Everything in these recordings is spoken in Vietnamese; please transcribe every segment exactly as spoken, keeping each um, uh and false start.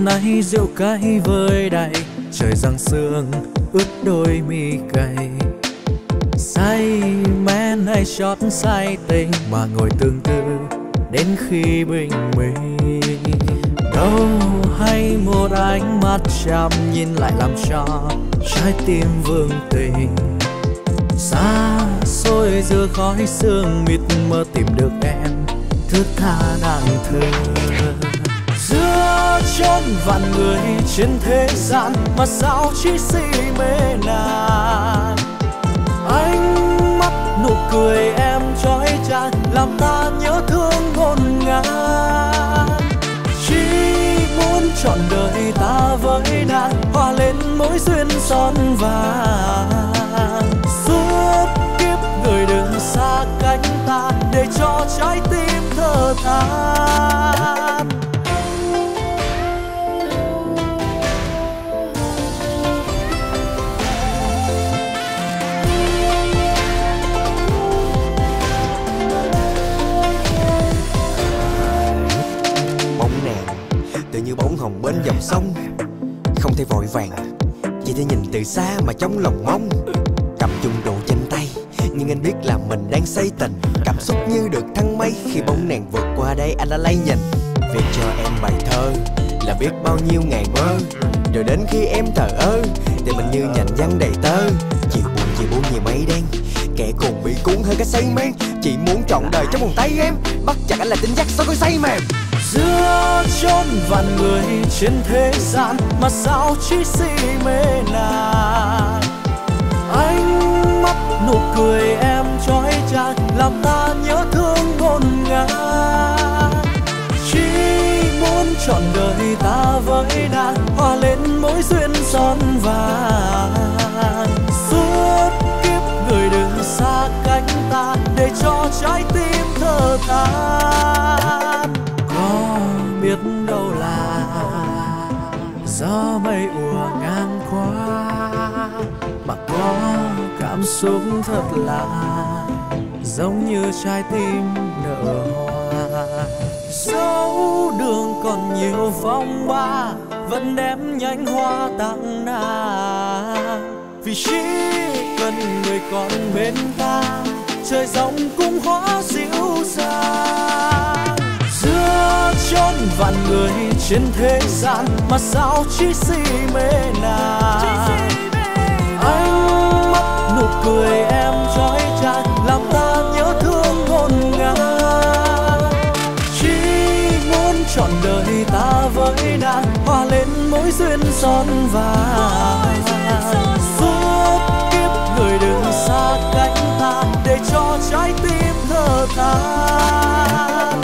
nay rượu cay vơi đầy, trời giăng sương ướt đôi mi cay. Say men hay chót say tình mà ngồi tương tư đến khi bình minh. Đâu hay một ánh mắt chạm nhìn lại làm cho trái tim vương tình. Xa xôi giữa khói sương mịt mờ tìm được em thướt tha nàng thơ. Giữa chốn vạn người trên thế gian mà sao chỉ si mê nàng. Ánh mắt nụ cười em trói chặt làm ta nhớ thương ngổn ngang. Chỉ muốn trọn đời ta với nàng hòa lên mối duyên son vàng. Suốt kiếp người đừng xa cách ta để cho trái tim thở than. Như bóng hồng bên dòng sông, không thể vội vàng, chỉ thể nhìn từ xa mà trong lòng mong. Cầm chung đồ trên tay, nhưng anh biết là mình đang say tình. Cảm xúc như được thăng mây khi bóng nàng vượt qua đây anh đã lay nhìn. Viết cho em bài thơ là biết bao nhiêu ngày mơ, rồi đến khi em thờ ơ thì mình như nhành văn đầy tơ. Chiều buồn chiều buồn như mây đen, kẻ cùng bị cuốn hơi cái say mê. Chỉ muốn trọn đời trong vòng tay em, bắt chặt anh là tính dắt sao có say mềm. Giữa chốn vạn người trên thế gian mà sao chỉ si mê nàng. Ánh mắt nụ cười em trói chặt làm ta nhớ thương ngổn ngang. Chỉ muốn trọn đời ta với nàng hòa lên mối duyên son vàng. Suốt kiếp người đừng xa cách ta để cho trái tim thở than. Biết đâu là gió mây ùa ngang qua mà có cảm xúc thật lạ, giống như trái tim nở hoa. Dẫu đường còn nhiều phong ba vẫn đem nhánh hoa tặng nàng. Vì chỉ cần người còn bên ta, trời giông cũng hóa dịu dàng. Giữa chốn vạn người trên thế gian mà sao chỉ si mê nàng. Ánh mắt nụ cười em trói chặt làm ta nhớ thương ngổn ngang. Chỉ muốn trọn đời ta với nàng hòa lên mối duyên son vàng. Suốt kiếp người đừng xa cách ta để cho trái tim thở than.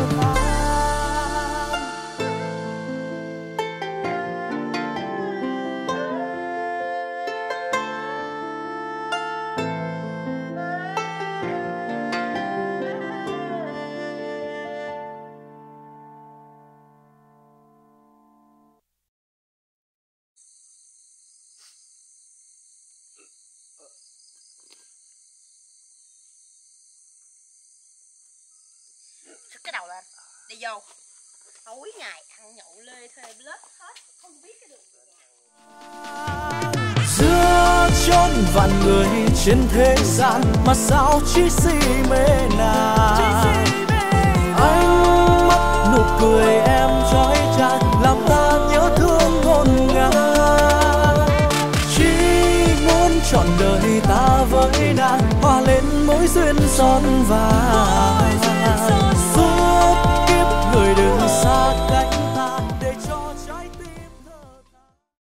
Cái đầu lên, đi vô. Tối ngày ăn nhậu lê thuê lết hết, không biết cái đường về nhà. Giữa chốn vạn người trên thế gian mà sao chỉ si mê nàng. Ánh mắt nụ cười em trói chặt làm ta nhớ thương ngổn ngang. Chỉ muốn trọn đời ta với nàng hòa lên mối duyên son vàng.